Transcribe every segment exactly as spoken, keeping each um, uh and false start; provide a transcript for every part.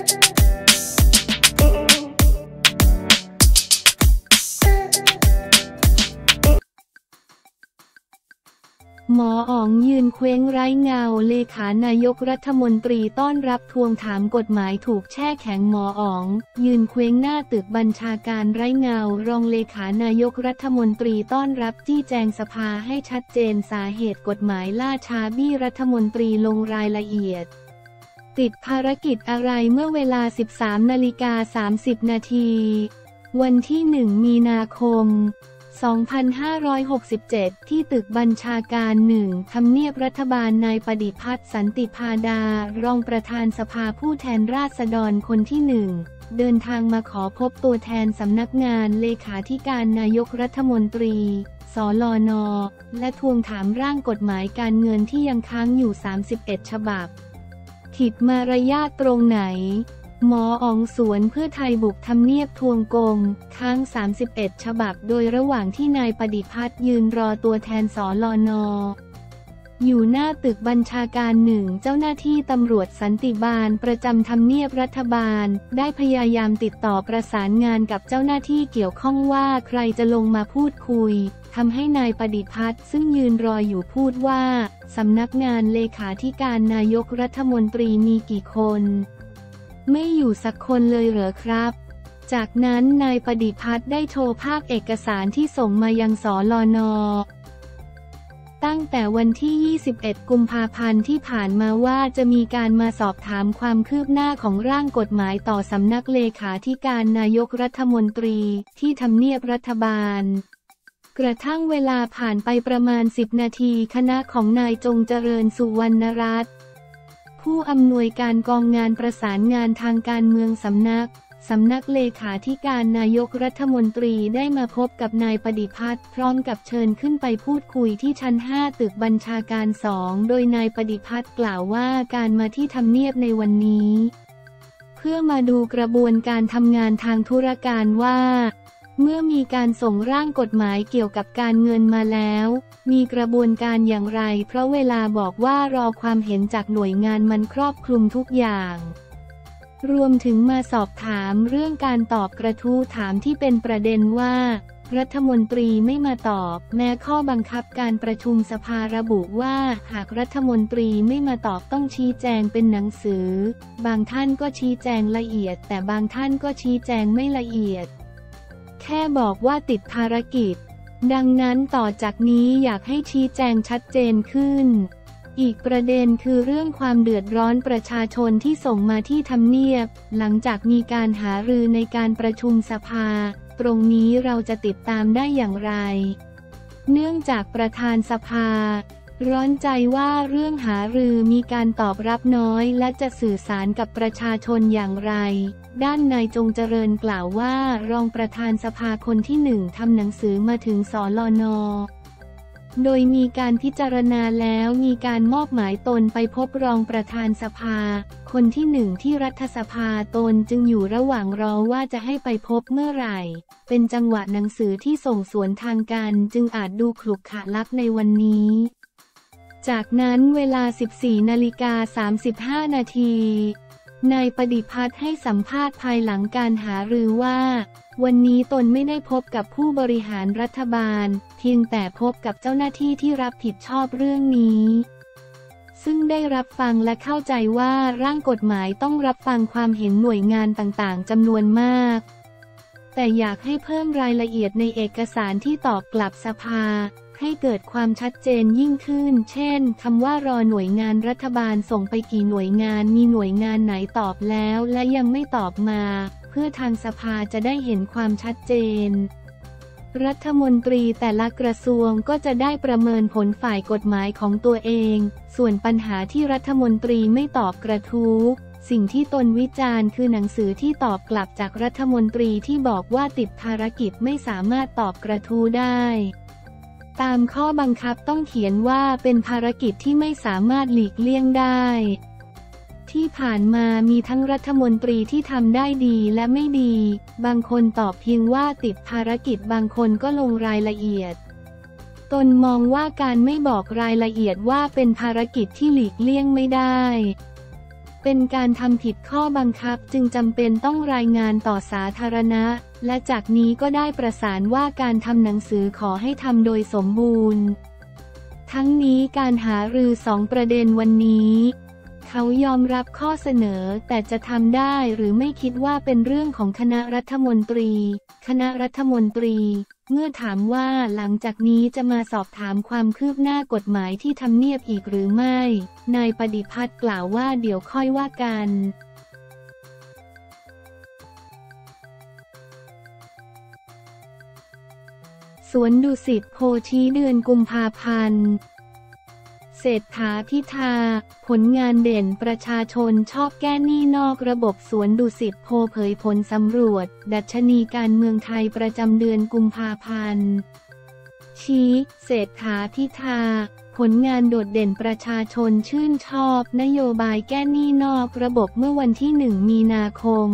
หมออ๋องยืนเคว้งไร้เงาเลขานายกรัฐมนตรีต้อนรับทวงถามกฎหมายถูกแช่แข็งหมออ๋องยืนเคว้งหน้าตึกบัญชาการไร้เงารองเลขานายกรัฐมนตรีต้อนรับจี้แจงสภาให้ชัดเจนสาเหตุกฎหมายล่าช้าบี้รัฐมนตรีลงรายละเอียดติดภารกิจอะไรเมื่อเวลา สิบสามนาฬิกาสามสิบนาทีวันที่หนึ่งมีนาคมสองพันห้าร้อยหกสิบเจ็ด ที่ตึกบัญชาการหนึ่งทำเนียบรัฐบาลนายปฏิพัฒน์สันติพาดารองประธานสภาผู้แทนราษฎรคนที่หนึ่งเดินทางมาขอพบตัวแทนสำนักงานเลขาธิการนายกรัฐมนตรีสลน.และทวงถามร่างกฎหมายการเงินที่ยังค้างอยู่สามสิบเอ็ดฉบับผิดมารยาทตรงไหนหมออ๋องสวนเพื่อไทยบุกทำเนียบทวงกงค้างสามสิบเอ็ดฉบับโดยระหว่างที่นายปฏิพัฒน์ยืนรอตัวแทนสลน.อยู่หน้าตึกบัญชาการหนึ่งเจ้าหน้าที่ตำรวจสันติบาลประจำทำเนียบรัฐบาลได้พยายามติดต่อประสานงานกับเจ้าหน้าที่เกี่ยวข้องว่าใครจะลงมาพูดคุยทำให้นายปฏิพัฒน์ซึ่งยืนรออยู่พูดว่าสำนักงานเลขาธิการนายกรัฐมนตรีมีกี่คนไม่อยู่สักคนเลยเหรอครับจากนั้นนายปฏิพัฒน์ได้โชว์ภาพเอกสารที่ส่งมายังสลน.ตั้งแต่วันที่ ยี่สิบเอ็ด กุมภาพันธ์ที่ผ่านมาว่าจะมีการมาสอบถามความคืบหน้าของร่างกฎหมายต่อสำนักเลขาธิการนายกรัฐมนตรีที่ทำเนียบรัฐบาลกระทั่งเวลาผ่านไปประมาณสิบนาทีคณะของนายจงเจริญสุวรรณรัตน์ผู้อำนวยการกองงานประสานงานทางการเมืองสำนักสำนักเลขาธิการนายกรัฐมนตรีได้มาพบกับนายปฏิพัฒน์พร้อมกับเชิญขึ้นไปพูดคุยที่ชั้นห้าตึกบัญชาการสองโดยนายปฏิพัฒน์กล่าวว่าการมาที่ทำเนียบในวันนี้เพื่อมาดูกระบวนการทำงานทางธุรการว่าเมื่อมีการส่งร่างกฎหมายเกี่ยวกับการเงินมาแล้วมีกระบวนการอย่างไรเพราะเวลาบอกว่ารอความเห็นจากหน่วยงานมันครอบคลุมทุกอย่างรวมถึงมาสอบถามเรื่องการตอบกระทู้ถามที่เป็นประเด็นว่ารัฐมนตรีไม่มาตอบแม้ข้อบังคับการประชุมสภาระบุว่าหากรัฐมนตรีไม่มาตอบต้องชี้แจงเป็นหนังสือบางท่านก็ชี้แจงละเอียดแต่บางท่านก็ชี้แจงไม่ละเอียดแค่บอกว่าติดภารกิจดังนั้นต่อจากนี้อยากให้ชี้แจงชัดเจนขึ้นอีกประเด็นคือเรื่องความเดือดร้อนประชาชนที่ส่งมาที่ทำเนียบหลังจากมีการหารือในการประชุมสภาตรงนี้เราจะติดตามได้อย่างไรเนื่องจากประธานสภาร้อนใจว่าเรื่องหารือมีการตอบรับน้อยและจะสื่อสารกับประชาชนอย่างไรด้านนายจงเจริญกล่าวว่ารองประธานสภาคนที่หนึ่งทำหนังสือมาถึงสลน.โดยมีการพิจารณาแล้วมีการมอบหมายตนไปพบรองประธานสภาคนที่หนึ่งที่รัฐสภาตนจึงอยู่ระหว่างรอว่าจะให้ไปพบเมื่อไหร่เป็นจังหวะหนังสือที่ส่งสวนทางกันจึงอาจดูขลุกขะลักในวันนี้จากนั้นเวลา สิบสี่นาฬิกาสามสิบห้านาทีนายปฏิพัฒน์ให้สัมภาษณ์ภายหลังการหารือว่าวันนี้ตนไม่ได้พบกับผู้บริหารรัฐบาลเพียงแต่พบกับเจ้าหน้าที่ที่รับผิดชอบเรื่องนี้ซึ่งได้รับฟังและเข้าใจว่าร่างกฎหมายต้องรับฟังความเห็นหน่วยงานต่างๆจำนวนมากแต่อยากให้เพิ่มรายละเอียดในเอกสารที่ตอบกลับสภาให้เกิดความชัดเจนยิ่งขึ้นเช่นคำว่ารอหน่วยงานรัฐบาลส่งไปกี่หน่วยงานมีหน่วยงานไหนตอบแล้วและยังไม่ตอบมาเพื่อทางสภาจะได้เห็นความชัดเจนรัฐมนตรีแต่ละกระทรวงก็จะได้ประเมินผลฝ่ายกฎหมายของตัวเองส่วนปัญหาที่รัฐมนตรีไม่ตอบกระทู้สิ่งที่ตนวิจารณ์คือหนังสือที่ตอบกลับจากรัฐมนตรีที่บอกว่าติดภารกิจไม่สามารถตอบกระทู้ได้ตามข้อบังคับต้องเขียนว่าเป็นภารกิจที่ไม่สามารถหลีกเลี่ยงได้ที่ผ่านมามีทั้งรัฐมนตรีที่ทำได้ดีและไม่ดีบางคนตอบเพียงว่าติดภารกิจบางคนก็ลงรายละเอียดตนมองว่าการไม่บอกรายละเอียดว่าเป็นภารกิจที่หลีกเลี่ยงไม่ได้เป็นการทำผิดข้อบังคับจึงจำเป็นต้องรายงานต่อสาธารณะและจากนี้ก็ได้ประสานว่าการทำหนังสือขอให้ทำโดยสมบูรณ์ทั้งนี้การหารือสองประเด็นวันนี้เขายอมรับข้อเสนอแต่จะทำได้หรือไม่คิดว่าเป็นเรื่องของคณะรัฐมนตรีคณะรัฐมนตรีเมื่อถามว่าหลังจากนี้จะมาสอบถามความคืบหน้ากฎหมายที่ทำเนียบอีกหรือไม่นายปฏิพัฒน์กล่าวว่าเดี๋ยวค่อยว่ากันสวนดุสิตโพชี้เดือนกุมภาพันธ์เศรษฐาพิธาผลงานเด่นประชาชนชอบแก้หนี้นอกระบบสวนดุสิตโพเผยผลสำรวจดัชนีการเมืองไทยประจำเดือนกุมภาพันธ์ชี้เศรษฐาพิธาผลงานโดดเด่นประชาชนชื่นชอบนโยบายแก้หนี้นอกระบบเมื่อวันที่หนึ่งมีนาคม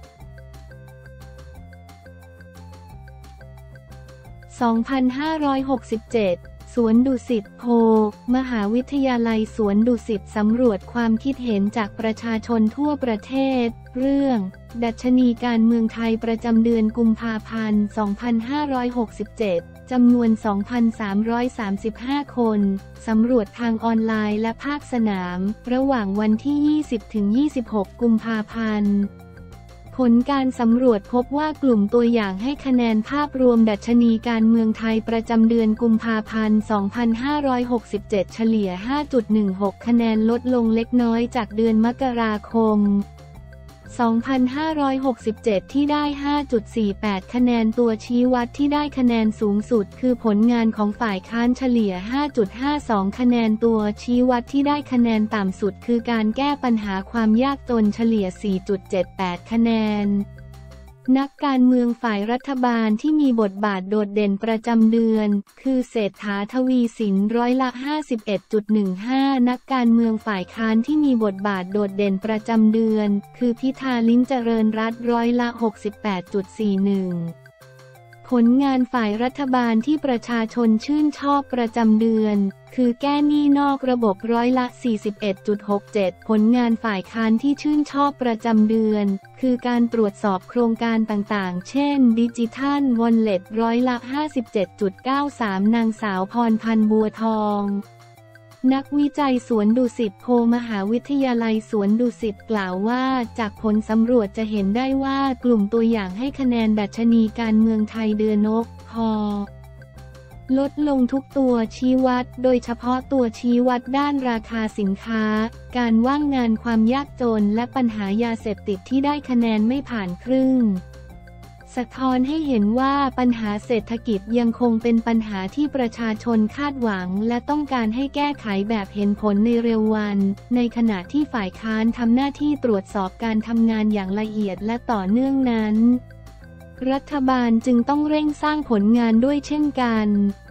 สองพันห้าร้อยหกสิบเจ็ดสวนดุสิตโพมหาวิทยาลัยสวนดุสิตสำรวจความคิดเห็นจากประชาชนทั่วประเทศเรื่องดัชนีการเมืองไทยประจำเดือนกุมภาพันธ์ สองพันห้าร้อยหกสิบเจ็ด จำนวน สองพันสามร้อยสามสิบห้า คนสำรวจทางออนไลน์และภาคสนามระหว่างวันที่ ยี่สิบถึงยี่สิบหก กุมภาพันธ์ผลการสำรวจพบว่ากลุ่มตัวอย่างให้คะแนนภาพรวมดัชนีการเมืองไทยประจำเดือนกุมภาพันธ์ สองพันห้าร้อยหกสิบเจ็ด เฉลี่ย ห้าจุดหนึ่งหก คะแนนลดลงเล็กน้อยจากเดือนมกราคม สองพันห้าร้อยหกสิบเจ็ด ที่ได้ ห้าจุดสี่แปด คะแนนตัวชี้วัดที่ได้คะแนนสูงสุดคือผลงานของฝ่ายค้านเฉลี่ย ห้าจุดห้าสอง คะแนนตัวชี้วัดที่ได้คะแนนต่ำสุดคือการแก้ปัญหาความยากจนเฉลี่ย สี่จุดเจ็ดแปด คะแนนนักการเมืองฝ่ายรัฐบาลที่มีบทบาทโดดเด่นประจำเดือนคือเศรษฐาทวีสินร้อยละ ห้าสิบเอ็ดจุดหนึ่งห้า นักการเมืองฝ่ายค้านที่มีบทบาทโดดเด่นประจำเดือนคือพิธาลิ้มเจริญรัตน์ร้อยละ หกสิบแปดจุดสี่หนึ่ง ผลงานฝ่ายรัฐบาลที่ประชาชนชื่นชอบประจำเดือนคือแก้หนี้นอกระบบร้อยละ สี่สิบเอ็ดจุดหกเจ็ด ผลงานฝ่ายค้านที่ชื่นชอบประจำเดือนคือการตรวจสอบโครงการต่างๆเช่นดิจิทัลวอลเล็ตร้อยละ ห้าสิบเจ็ดจุดเก้าสาม นางสาวพรพันธ์บัวทองนักวิจัยสวนดุสิตโพมหาวิทยาลัยสวนดุสิตกล่าวว่าจากผลสำรวจจะเห็นได้ว่ากลุ่มตัวอย่างให้คะแนนดัชนีการเมืองไทยเดือนนกพอลดลงทุกตัวชี้วัดโดยเฉพาะตัวชี้วัดด้านราคาสินค้าการว่างงานความยากจนและปัญหายาเสพติดที่ได้คะแนนไม่ผ่านครึ่งสะท้อนให้เห็นว่าปัญหาเศรษฐกิจยังคงเป็นปัญหาที่ประชาชนคาดหวังและต้องการให้แก้ไขแบบเห็นผลในเร็ววันในขณะที่ฝ่ายค้านทำหน้าที่ตรวจสอบการทำงานอย่างละเอียดและต่อเนื่องนั้นรัฐบาลจึงต้องเร่งสร้างผลงานด้วยเช่นกัน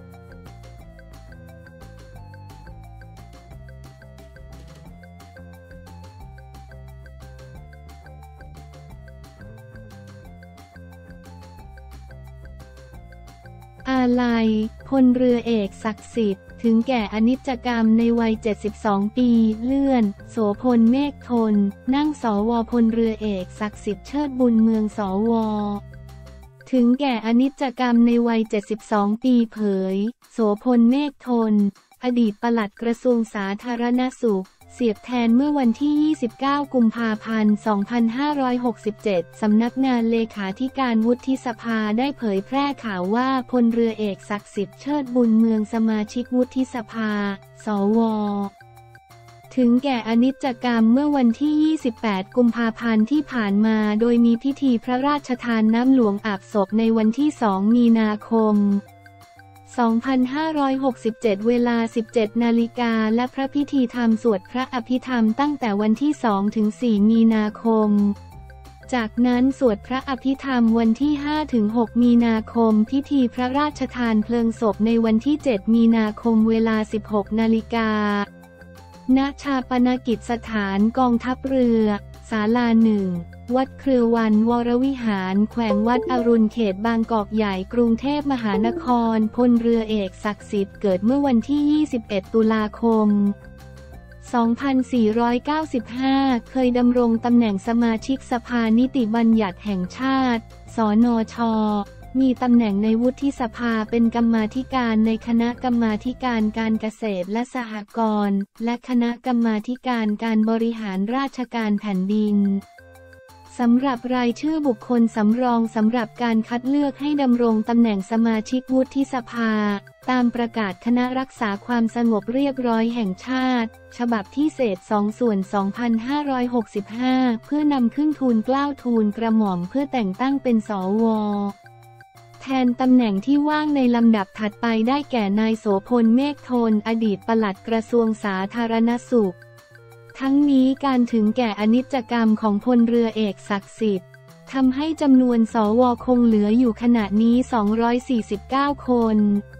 อาลัยพลเรือเอกศักดิ์สิทธิ์ถึงแก่อนิจกรรมในวัยเจ็ดสิบสองปีเลื่อนโสพลเมฆทนนั่งสวพลเรือเอกศักดิ์สิทธิ์เชิดบุญเมืองสวถึงแก่อนิจกรรมในวัยเจ็ดสิบสองปีเผยโสพลเมฆทนอดีตปลัดกระทรวงสาธารณสุขเสียบแทนเมื่อวันที่ ยี่สิบเก้า กุมภาพันธ์ สองพันห้าร้อยหกสิบเจ็ด สำนักงานเลขาธิการวุฒิสภาได้เผยแพร่ข่าวว่าพลเรือเอกศักดิ์สิทธิ์เชิดบุญเมืองสมาชิกวุฒิสภา สวถึงแก่อนิจกรรมเมื่อวันที่ ยี่สิบแปด กุมภาพันธ์ที่ผ่านมาโดยมีพิธีพระราชทานน้ำหลวงอาบศพในวันที่ สอง มีนาคม สองพันห้าร้อยหกสิบเจ็ด เวลา สิบเจ็ด นาฬิกาและพระพิธีธรรมสวดพระอภิธรรมตั้งแต่วันที่ สอง ถึง สี่ มีนาคมจากนั้นสวดพระอภิธรรมวันที่ ห้า ถึง หก มีนาคมพิธีพระราชทานเพลิงศพในวันที่ เจ็ด มีนาคมเวลา สิบหก นาฬิกาณ ชาปนกิจสถานกองทัพเรือศาลาหนึ่งวัดเครือวันวรวิหารแขวงวัดอรุณเขตบางกอกใหญ่กรุงเทพมหานครพลเรือเอกศักดิ์สิทธิ์เกิดเมื่อวันที่ ยี่สิบเอ็ด ตุลาคมสองพันสี่ร้อยเก้าสิบห้า เคยดำรงตำแหน่งสมาชิกสภานิติบัญญัติแห่งชาติ สนช.มีตำแหน่งในวุฒิสภาเป็นกรรมาธิการในคณะกรรมาธิการการเกษตรและสหกรณ์และคณะกรรมาธิการการบริหารราชการแผ่นดินสำหรับรายชื่อบุคคลสำรองสำหรับการคัดเลือกให้ดำรงตำแหน่งสมาชิกวุฒิสภาตามประกาศคณะรักษาความสงบเรียบร้อยแห่งชาติฉบับที่เศษสองส่วนสองพันห้าร้อยหกสิบห้าเพื่อนำขึ้นทูลเกล้าทูลกระหม่อมเพื่อแต่งตั้งเป็นสวแทนตำแหน่งที่ว่างในลำดับถัดไปได้แก่นายโสพลเมฆโทนอดีตปลัดกระทรวงสาธารณสุขทั้งนี้การถึงแก่อนิจกรรมของพลเรือเอกศักดิ์สิทธิ์ทำให้จำนวนสวคงเหลืออยู่ขณะนี้สองร้อยสี่สิบเก้าคน